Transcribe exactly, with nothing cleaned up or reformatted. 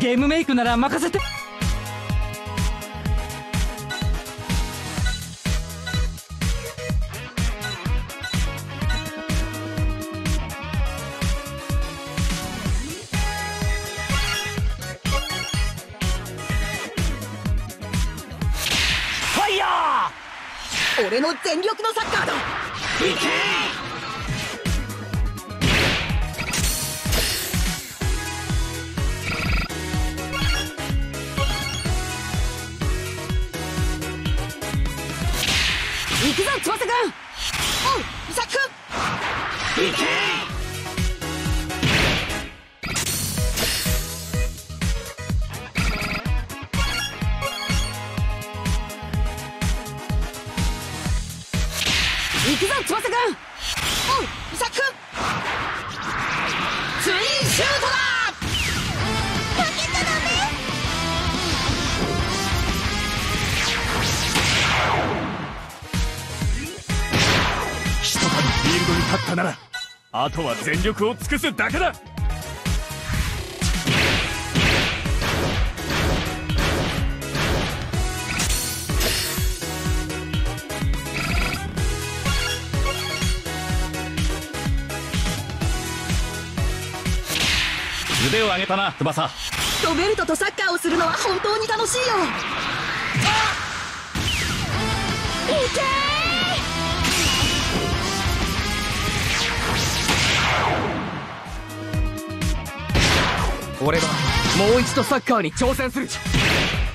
ゲームメイクなら任せて。 ファイヤー。 俺の全力のサッカーだ。 いけ。 行くぞ翼くん。おう伊作くん。 いけ。 行くぞ翼くん。おう伊作くん。ツインシュートだ。負けちゃダメ。 ひとたびフィールドに立ったならあとは全力を尽くすだけだ。腕を上げたな翼。 ロベルトとサッカーをするのは本当に楽しいよ。いけ俺はもう一度サッカーに挑戦する。